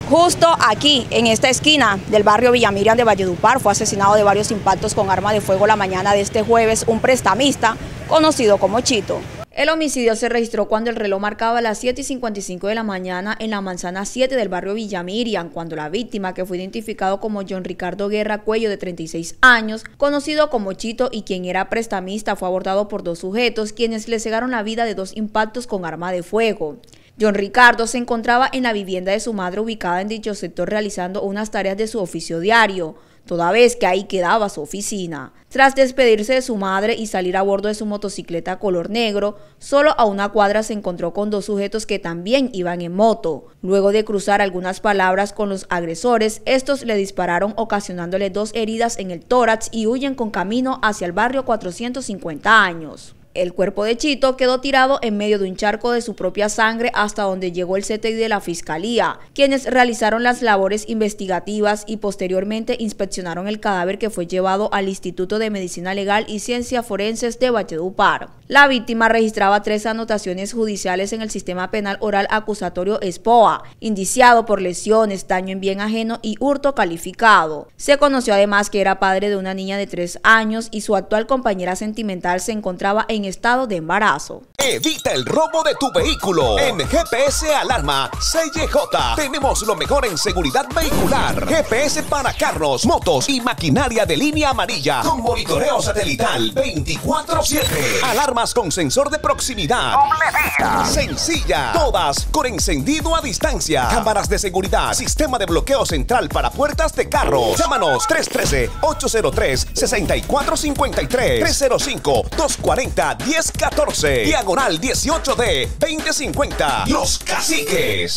Justo aquí, en esta esquina del barrio Villamiriam de Valledupar, fue asesinado de varios impactos con arma de fuego la mañana de este jueves un prestamista conocido como Chito. El homicidio se registró cuando el reloj marcaba las 7:55 de la mañana en la manzana 7 del barrio Villamiriam, cuando la víctima, que fue identificado como John Ricardo Guerra Cuello, de 36 años, conocido como Chito y quien era prestamista, fue abordado por dos sujetos, quienes le cegaron la vida de dos impactos con arma de fuego. John Ricardo se encontraba en la vivienda de su madre ubicada en dicho sector realizando unas tareas de su oficio diario, toda vez que ahí quedaba su oficina. Tras despedirse de su madre y salir a bordo de su motocicleta color negro, solo a una cuadra se encontró con dos sujetos que también iban en moto. Luego de cruzar algunas palabras con los agresores, estos le dispararon ocasionándole dos heridas en el tórax y huyen con camino hacia el barrio 450 años. El cuerpo de Chito quedó tirado en medio de un charco de su propia sangre hasta donde llegó el CTI de la Fiscalía, quienes realizaron las labores investigativas y posteriormente inspeccionaron el cadáver, que fue llevado al Instituto de Medicina Legal y Ciencias Forenses de Valledupar. La víctima registraba 3 anotaciones judiciales en el Sistema Penal Oral Acusatorio SPOA, indiciado por lesiones, daño en bien ajeno y hurto calificado. Se conoció además que era padre de una niña de 3 años y su actual compañera sentimental se encontraba en estado de embarazo. Evita el robo de tu vehículo. En GPS Alarma CJ tenemos lo mejor en seguridad vehicular. GPS para carros, motos y maquinaria de línea amarilla con monitoreo satelital 24/7. Alarmas con sensor de proximidad. Sencilla. Todas con encendido a distancia. Cámaras de seguridad. Sistema de bloqueo central para puertas de carros. Llámanos 313-803-6453. 305-240-1014. Diagonal 18D 2050. Los Caciques.